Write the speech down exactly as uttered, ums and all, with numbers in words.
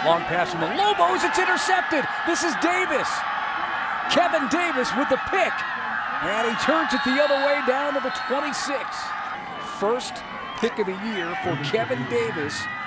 Long pass from the Lobos, it's intercepted. This is Davis. Kevin Davis with the pick. And he turns it the other way down to the twenty-six. First pick of the year for Kevin Davis.